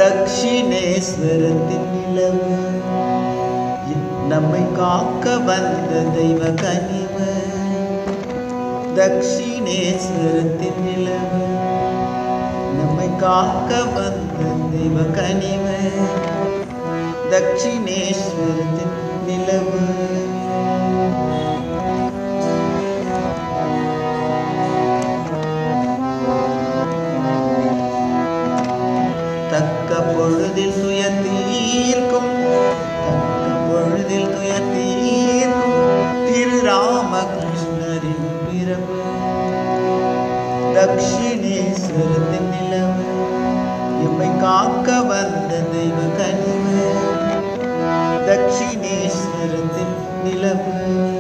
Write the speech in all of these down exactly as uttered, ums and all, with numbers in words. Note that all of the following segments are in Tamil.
தக்ஷிணேஸ்வரத்தின் நிலவு நம்மை காக்க வந்த தெய்வ கனிவு. தக்ஷிணேஸ்வரத்தின் நிலவு நம்மை காக்க வந்த தெய்வ கனிவு. தக்ஷிணேஸ்வரத்தின் நிலவு தக்க பொழுதில் துயர் தீர்க்கும், தக்க பொழுதில் துயர் தீர்க்கும் திரு ராமகிருஷ்ணரின் பிறப்பு. தக்ஷிணேஸ்வரத்தின் நிலவு எம்மை காக்க வந்த தெய்வ கனிவு. தக்ஷிணேஸ்வரத்தின் நிலவு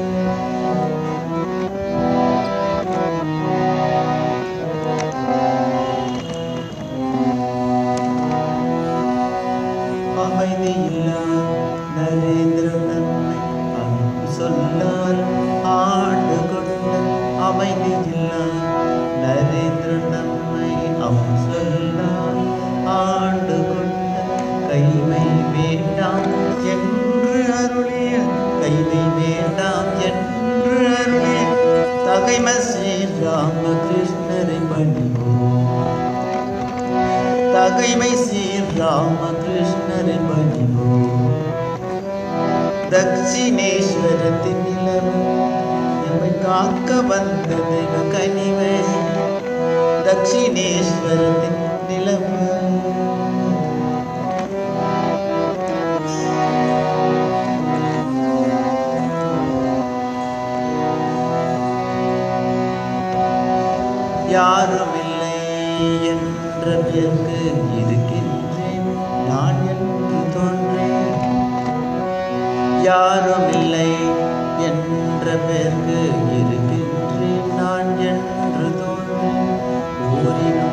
அமைதியில்லா நரேந்திரன் நம்மை அன்பு சொல்லால் ஆண்டு கொண்ட. அமைதியில்லா நரேந்திரன் நம்மை அன்பு சொல்லால் ஆண்டு கொண்ட. கைமை வேண்டாம் என்று அருளிய, கைமை வேண்டாம் என்று அருளிய தகைமை ஸ்ரீ ராமகிருஷ்ணரை பணிவோம். தகைமை ஸ்ரீ ராமகிருஷ்ணரை பணிவோம். தக்ஷிணேஸ்வரத்தின் நிலவு எம்மை காக்க வந்த தெய்வ கனிவு. தக்ஷிணேஸ்வரத்தின் நிலவு யாரும் இல்லை என்ற பேருக்கு இருக்கின்றேன் நான் என்று தோன்றேன். யாரும் இல்லை என்ற பேருக்கு இருக்கின்றேன் நான் என்று தோன்றேன். ஓரினம்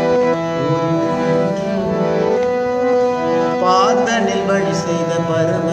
பாதனில் வழி செய்த பரம